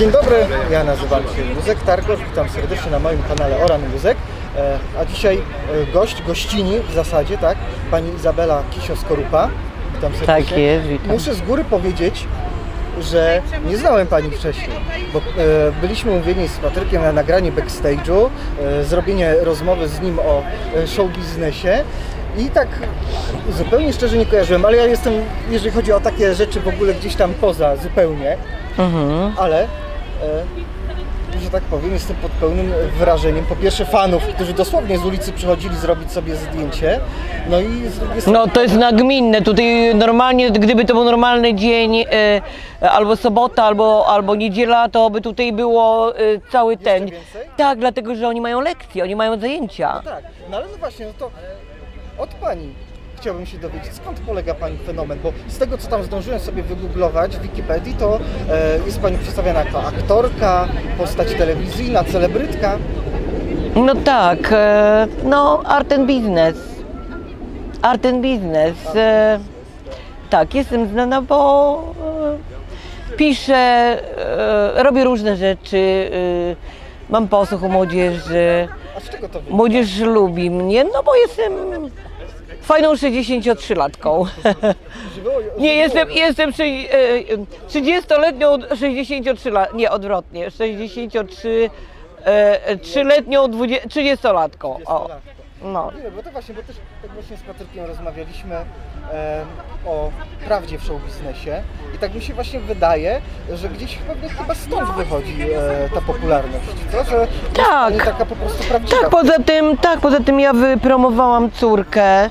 Dzień dobry, ja nazywam się Józek Targosz, witam serdecznie na moim kanale Oran Józek. A dzisiaj gościni w zasadzie, tak? Pani Izabela Kisio-Skorupa. Witam serdecznie. Tak jest, witam. Muszę z góry powiedzieć, że nie znałem Pani wcześniej, bo byliśmy umówieni z Patrykiem na nagranie backstage'u, zrobienie rozmowy z nim o show biznesie. I tak zupełnie szczerze nie kojarzyłem, ale ja jestem, jeżeli chodzi o takie rzeczy w ogóle gdzieś tam poza zupełnie, ale że tak powiem, jestem pod pełnym wrażeniem, po pierwsze fanów, którzy dosłownie z ulicy przychodzili zrobić sobie zdjęcie, no i z drugiej strony... No to jest nagminne, tutaj normalnie, gdyby to był normalny dzień, albo sobota, albo niedziela, to by tutaj było cały ten... więcej? Tak, dlatego, że oni mają lekcje, oni mają zajęcia. No tak, no ale no właśnie, no to od Pani chciałbym się dowiedzieć, skąd polega Pani fenomen, bo z tego, co tam zdążyłem sobie wygooglować w Wikipedii, to jest Pani przedstawiana jako aktorka, postać telewizyjna, celebrytka. No tak, no art and business. Art and business. Tak, jestem znana, bo piszę, robię różne rzeczy, mam posłuch u młodzieży. A z czego to wynika? Młodzież lubi mnie, no bo jestem fajną 63-latką. Nie, jestem 30-letnią 63-latką, nie odwrotnie, 3-letnią 30-latką. O. No. Nie, bo to właśnie, bo też tak właśnie z Patrykiem rozmawialiśmy o prawdzie w show biznesie i tak mi się właśnie wydaje, że gdzieś pewnie chyba stąd wychodzi ta popularność, co? Że Tak. jest taka po prostu prawdziwa. Poza tym ja wypromowałam córkę,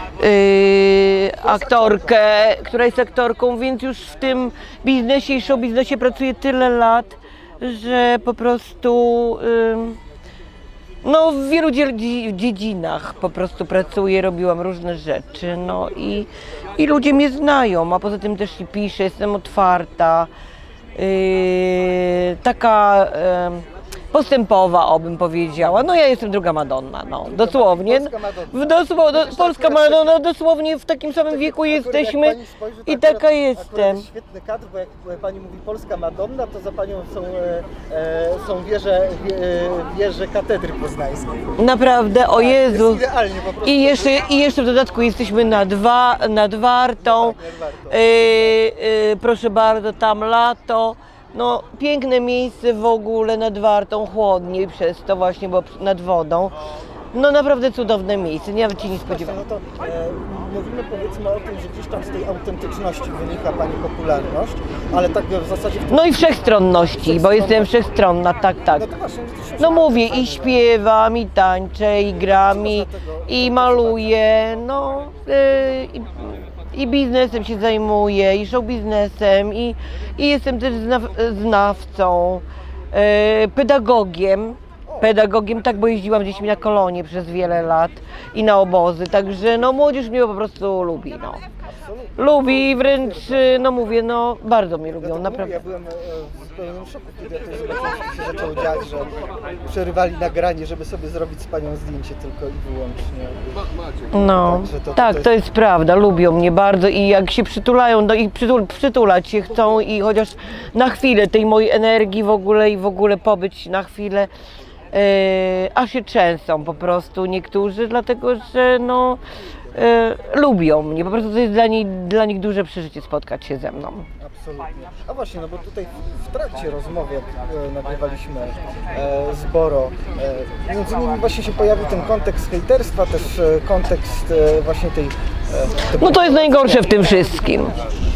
aktorkę, która jest aktorką, więc już w tym biznesie i show biznesie pracuję tyle lat, że po prostu no w wielu dziedzinach po prostu pracuję, robiłam różne rzeczy, no i ludzie mnie znają, a poza tym też i piszę, jestem otwarta, taka postępowa, obym powiedziała. No ja jestem druga Madonna, no dosłownie. Polska Madonna, dosłownie w takim samym wieku jesteśmy i taka jestem. Jest świetny kadr, bo jak Pani mówi Polska Madonna, to za Panią są wieże katedry poznańskiej. Naprawdę, o Jezu. Jest idealnie po prostu. I jeszcze w dodatku jesteśmy nad Wartą. Proszę bardzo, tam lato. No, piękne miejsce w ogóle nad Wartą, chłodniej przez to właśnie, bo nad wodą. No naprawdę cudowne miejsce, nawet się nie spodziewałam. No to mówimy powiedzmy o tym, że gdzieś tam z tej autentyczności wynika Pani popularność, ale tak w zasadzie... No i wszechstronności, bo jestem wszechstronna, tak. No to właśnie, No mówię, i śpiewam, i tańczę, i gram, i maluję, no i biznesem się zajmuję, i show biznesem, i jestem też znawcą, pedagogiem, tak, bo jeździłam z dziećmi na kolonie przez wiele lat i na obozy, także no młodzież mnie po prostu lubi, no. Lubi, wręcz, no mówię, no bardzo mnie lubią, naprawdę. Ja byłem w pełnym szoku, kiedy to zobaczyłem, że się zaczęło dziać, że przerywali nagranie, żeby sobie zrobić z Panią zdjęcie tylko i wyłącznie. No, tak, to jest prawda, lubią mnie bardzo i jak się przytulają, no i przytulać się chcą i chociaż na chwilę tej mojej energii w ogóle pobyć na chwilę, aż się trzęsą po prostu niektórzy, dlatego że no lubią mnie, po prostu to jest dla nich duże przeżycie spotkać się ze mną. Absolutnie. A właśnie, no bo tutaj w trakcie rozmowy, jak nagrywaliśmy z Boro, między innymi właśnie się pojawił ten kontekst hejterstwa, też kontekst właśnie tej... No to jest najgorsze w tym wszystkim.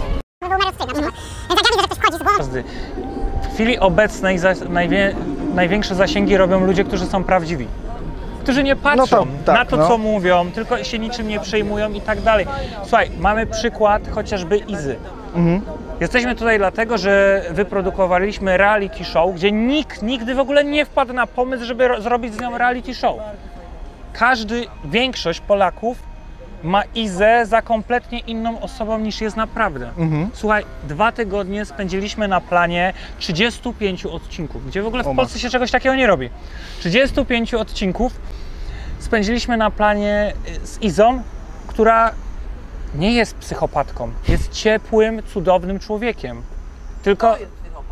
W chwili obecnej największe zasięgi robią ludzie, którzy są prawdziwi. Którzy nie patrzą na to, co mówią, tylko się niczym nie przejmują i tak dalej. Słuchaj, mamy przykład chociażby Izy. Jesteśmy tutaj dlatego, że wyprodukowaliśmy reality show, gdzie nikt nigdy w ogóle nie wpadł na pomysł, żeby zrobić z nią reality show. Większość Polaków ma Izę za kompletnie inną osobą niż jest naprawdę. Słuchaj, 2 tygodnie spędziliśmy na planie 35 odcinków, gdzie w ogóle w Polsce się czegoś takiego nie robi. 35 odcinków spędziliśmy na planie z Izą, która nie jest psychopatką, jest ciepłym, cudownym człowiekiem. Tylko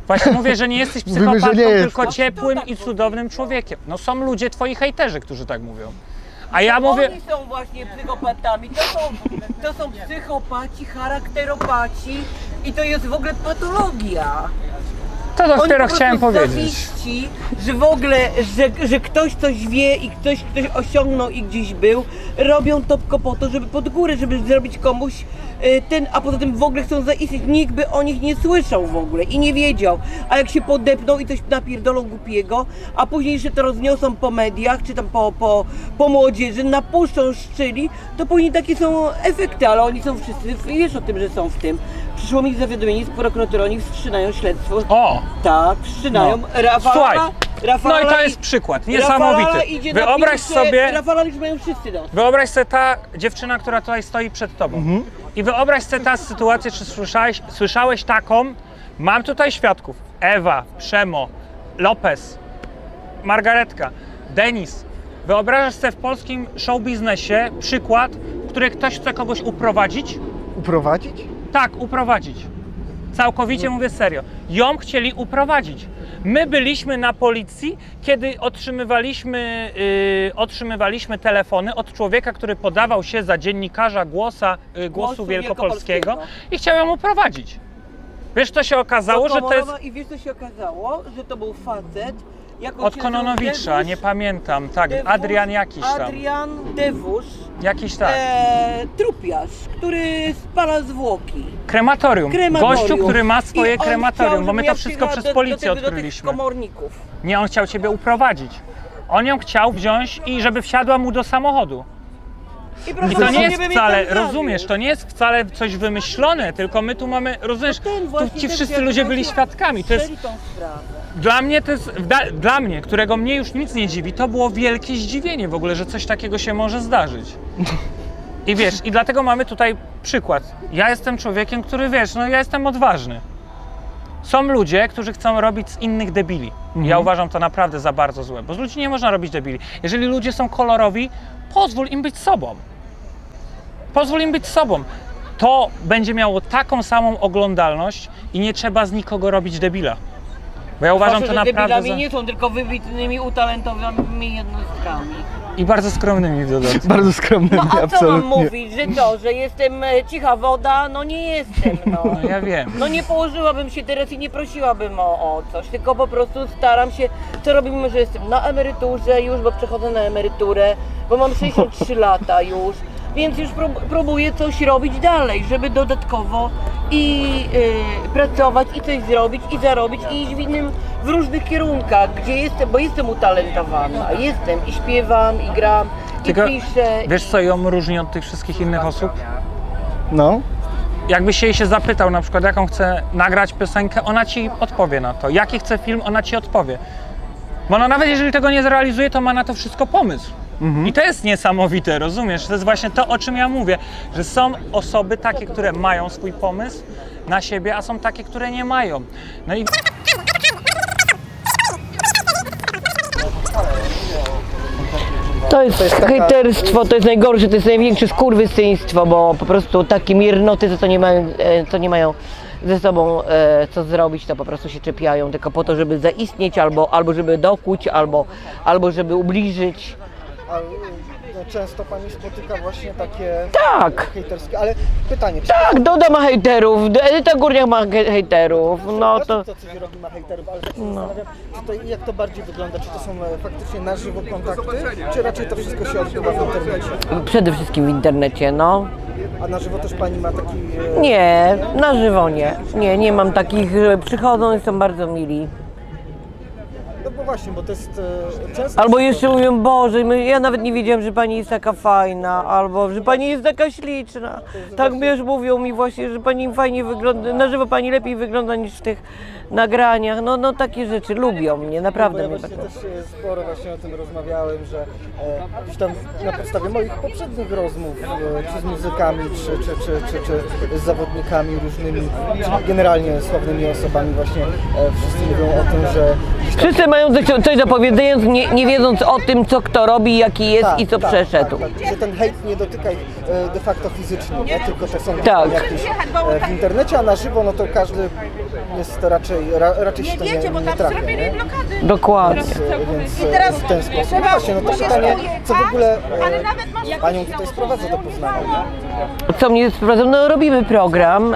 Właśnie mówię, że nie jesteś Mówimy, psychopatą, że nie tylko jest. ciepłym i cudownym człowiekiem. No są ludzie, twoi hejterzy, którzy tak mówią. A ja mówię... Oni są właśnie psychopatami, to są psychopaci, charakteropaci i to jest w ogóle patologia. To dopiero Oni chciałem po prostu powiedzieć. zawiści, że w ogóle, że ktoś coś wie i ktoś osiągnął i gdzieś był, robią to po to, żeby pod górę, żeby zrobić komuś a poza tym w ogóle chcą zaistnieć, nikt by o nich nie słyszał w ogóle i nie wiedział, a jak się podepną i coś napierdolą głupiego, a później jeszcze to rozniosą po mediach, czy tam po młodzieży, napuszczą szczyli, to później takie są efekty, ale oni są wszyscy, wiesz o tym, że są w tym. Przyszło mi zawiadomienie z prokuratury, oni wszczynają śledztwo. O! Tak, wszczynają. No. Rafała, No i to jest przykład, niesamowity. Wyobraź sobie, Rafała już mają wszyscy dos. wyobraź sobie ta dziewczyna, która tutaj stoi przed tobą. I wyobraź sobie tę sytuację, czy słyszałeś taką, mam tutaj świadków, Ewa, Przemo, Lopez, Margaretka, Denis. Wyobrażasz sobie w polskim show biznesie przykład, w którym ktoś chce kogoś uprowadzić? Uprowadzić? Tak, uprowadzić. Całkowicie mówię serio. Ją chcieli uprowadzić. My byliśmy na policji, kiedy otrzymywaliśmy telefony od człowieka, który podawał się za dziennikarza Głosu Wielkopolskiego i chciał ją uprowadzić. Wiesz, co się okazało, że to jest... I wiesz, co się okazało? Że to był facet. Od Kononowicza, nie pamiętam, tak, Adrian jakiś tam. Adrian Dewusz. Jakiś tak. Trupiarz, który spala zwłoki. Krematorium. Gościu, który ma swoje krematorium, chciał, bo my to ja wszystko przez do policję tych odkryliśmy. komorników. Nie, on chciał ciebie uprowadzić. On ją chciał wziąć i żeby wsiadła mu do samochodu. I to nie jest wcale, rozumiesz, to nie jest wcale coś wymyślone, tylko my tu mamy, rozumiesz, tu ci wszyscy ludzie byli świadkami. To jest, dla mnie, którego mnie już nic nie dziwi, to było wielkie zdziwienie w ogóle, że coś takiego się może zdarzyć. I wiesz, i dlatego mamy tutaj przykład. Ja jestem człowiekiem, który, wiesz, no ja jestem odważny. Są ludzie, którzy chcą robić z innych debili. Ja uważam to naprawdę za bardzo złe, bo z ludzi nie można robić debili. Jeżeli ludzie są kolorowi, pozwól im być sobą. Pozwól im być sobą. To będzie miało taką samą oglądalność i nie trzeba z nikogo robić debila. Bo ja uważam to naprawdę debilami nie są, tylko wybitnymi, utalentowanymi jednostkami. I bardzo skromnymi w dodatku. Bardzo skromnymi, no, a absolutnie. co mam mówić, że to, że jestem cicha woda? No nie jestem, no. No ja wiem. No nie położyłabym się teraz i nie prosiłabym o coś, tylko po prostu staram się, co robimy, że jestem na emeryturze już, bo przechodzę na emeryturę, bo mam 63 lata już. Więc już próbuję coś robić dalej, żeby dodatkowo pracować i coś zrobić i zarobić i iść w różnych kierunkach, gdzie jestem, bo jestem utalentowana, jestem i śpiewam, i gram, Tylko i piszę. Wiesz, co ją różni od tych wszystkich innych osób? No. Jakbyś jej się zapytał na przykład, jaką chce nagrać piosenkę, ona ci odpowie na to. Jaki chce film, ona ci odpowie. Bo ona nawet jeżeli tego nie zrealizuje, to ma na to wszystko pomysł. I to jest niesamowite, rozumiesz? To jest właśnie to, o czym ja mówię, że są osoby takie, które mają swój pomysł na siebie, a są takie, które nie mają. No i... To jest hejterstwo, to jest najgorsze, to jest największe skurwysyństwo, bo po prostu takie miernoty, co nie mają ze sobą co zrobić, to po prostu się czepiają tylko po to, żeby zaistnieć, albo żeby dokuć, albo żeby ubliżyć. Często pani spotyka właśnie takie hejterskie, ale pytanie, czy tak, Doda ma hejterów, Edyta Górniak ma hejterów, no to... To coś robi ma hejterów, ale tak się zastanawiam, czy to, jak to bardziej wygląda, czy to są faktycznie na żywo kontakty, czy raczej to wszystko się odbywa w internecie? Przede wszystkim w internecie, no. A na żywo też pani ma taki... Nie, na żywo nie. Nie mam takich, że przychodzą i są bardzo mili. No bo właśnie, bo to jest często... Albo jeszcze mówią, Boże, ja nawet nie wiedziałem, że pani jest taka fajna, albo że pani jest taka śliczna. Tak wiesz, mówią mi właśnie, że pani fajnie wygląda, na żywo pani lepiej wygląda niż w tych nagraniach. No takie rzeczy, lubią mnie, naprawdę mnie tak. Ja też sporo właśnie o tym rozmawiałem, że gdzieś tam na podstawie moich poprzednich rozmów, czy z muzykami, czy z zawodnikami różnymi, czy generalnie sławnymi osobami właśnie wszyscy mówią o tym, że... Wszyscy mają Mam coś do powiedzenia, nie wiedząc o tym, co kto robi, jaki jest i co przeszedł. Tak. Że ten hejt nie dotyka ich de facto fizycznie, nie? Tylko to są Tak. jakieś w internecie, a na żywo no to każdy jest raczej się to nie trafia. Nie? Dokładnie. Więc w ten sposób. No właśnie, no to pytanie, co w ogóle panią tutaj sprowadza do Poznania? Nie? Co mnie sprowadza? No robimy program.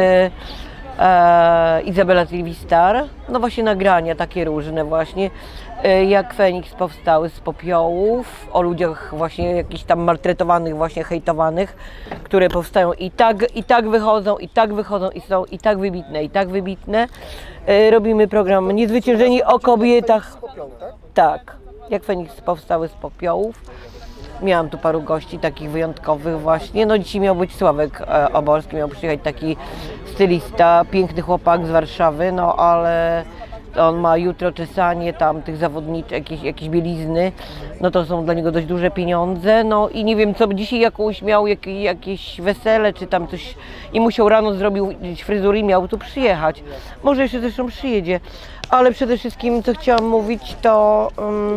Izabela Sylwistar, no właśnie nagrania takie różne właśnie, jak Feniks powstały z popiołów, o ludziach właśnie jakichś tam maltretowanych, właśnie hejtowanych, które powstają i tak wychodzą i są i tak wybitne. Robimy program Niezwyciężeni o kobietach, tak, jak Feniks powstały z popiołów. Miałam tu paru gości takich wyjątkowych właśnie. No dzisiaj miał być Sławek Oborski, miał przyjechać taki stylista, piękny chłopak z Warszawy, no ale on ma jutro czesanie tam tych zawodniczek, jakieś bielizny, no to są dla niego dość duże pieniądze, no i nie wiem co, dzisiaj jakąś miał jakieś wesele czy tam coś i musiał rano zrobił fryzury i miał tu przyjechać. Może jeszcze zresztą przyjedzie, ale przede wszystkim co chciałam mówić to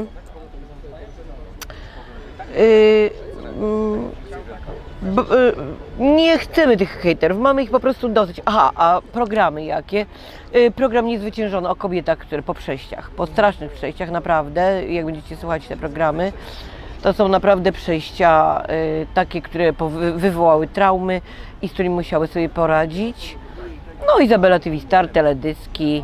nie chcemy tych hejterów, mamy ich po prostu dosyć. Aha, a programy jakie? Program Niezwyciężony o kobietach, które po przejściach, po strasznych przejściach naprawdę, jak będziecie słuchać te programy, to są naprawdę przejścia takie, które wywołały traumy i z którymi musiały sobie poradzić. No Izabela Sylwistar, teledyski.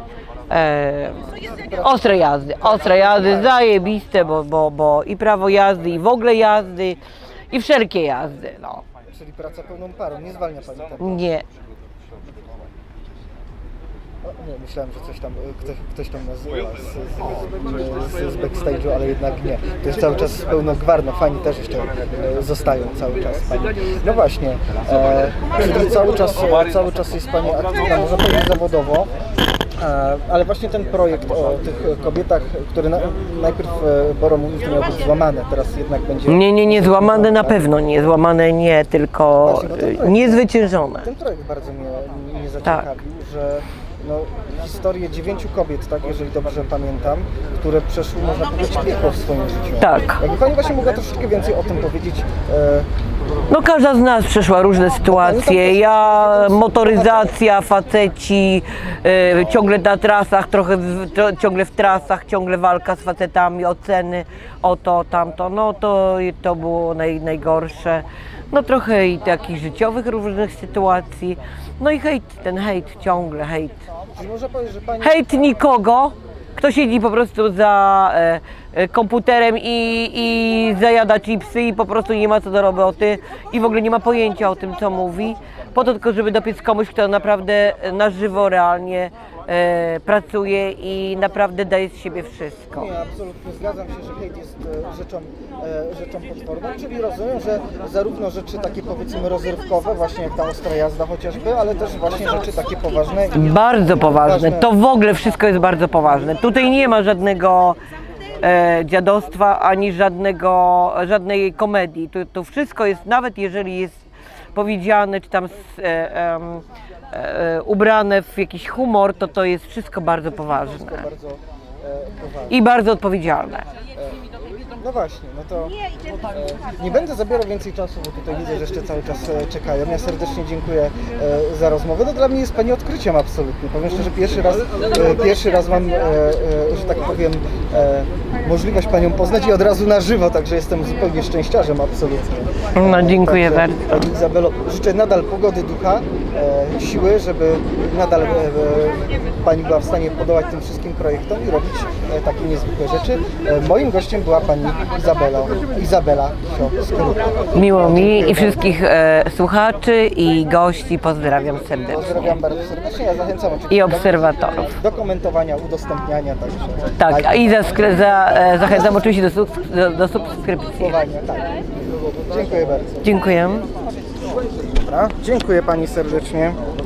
Ostre jazdy, zajebiste, bo i prawo jazdy, i w ogóle jazdy, i wszelkie jazdy, no. Czyli praca pełną parą, nie zwalnia pani tego? Nie. Nie, myślałem, że ktoś tam nas z backstage'u, ale jednak nie. To jest cały czas pełnogwarno, fani też jeszcze zostają cały czas. Pani. No właśnie, czyli cały czas jest pani aktywna, można powiedzieć zawodowo. Ale właśnie ten projekt o tych kobietach, które najpierw Boro mówił, że miały być złamane, teraz jednak będzie... Nie, złamane na pewno nie, złamane nie, tylko właśnie, niezwyciężone. Ten projekt bardzo mnie zaciekawił, że no, historię 9 kobiet, tak, jeżeli dobrze pamiętam, które przeszły, można powiedzieć, piekło w swoim życiu. Tak. Jakby pani właśnie mogła troszeczkę więcej o tym powiedzieć. No każda z nas przeszła różne sytuacje, ja, motoryzacja, faceci, ciągle na trasach, ciągle w trasach, ciągle walka z facetami, oceny, o to, tamto, no to było najgorsze. No trochę i takich życiowych różnych sytuacji, no i ten hejt, ciągle hejt. Może powiedzieć, że pani... Hejt nikogo, kto siedzi po prostu za komputerem i zajada chipsy i po prostu nie ma co do roboty i w ogóle nie ma pojęcia o tym, co mówi, po to tylko, żeby dopiec komuś, kto naprawdę na żywo, realnie pracuje i naprawdę daje z siebie wszystko. Nie, absolutnie zgadzam się, że hejt jest rzeczą potworną, czyli rozumiem, że zarówno rzeczy takie powiedzmy rozrywkowe, właśnie jak ta ostra jazda chociażby, ale też właśnie rzeczy takie poważne. Bardzo poważne, to w ogóle wszystko jest bardzo poważne. Tutaj nie ma żadnego dziadostwa ani żadnej komedii. Tu wszystko jest, nawet jeżeli jest powiedziane, czy tam ubrane w jakiś humor, to jest wszystko bardzo poważne i bardzo odpowiedzialne. No właśnie, no to nie będę zabierał więcej czasu, bo tutaj widzę, że jeszcze cały czas czekają. Ja serdecznie dziękuję za rozmowę. No dla mnie jest pani odkryciem absolutnie. Powiem szczerze, pierwszy raz mam, że tak powiem, możliwość panią poznać i od razu na żywo, także jestem zupełnie szczęściarzem absolutnie. No dziękuję bardzo. Pani Izabelo, życzę nadal pogody ducha, siły, żeby nadal pani była w stanie podołać tym wszystkim projektom i robić takie niezwykłe rzeczy. Moim gościem była pani Izabela Sio-Skorupa. Miło mi i wszystkich słuchaczy i gości pozdrawiam serdecznie. Pozdrawiam bardzo serdecznie, ja zachęcam i obserwatorów do komentowania, udostępniania. Także. Tak, i zachęcam oczywiście do subskrypcji. Tak. Dziękuję bardzo. Dziękuję. Dobra, dziękuję pani serdecznie.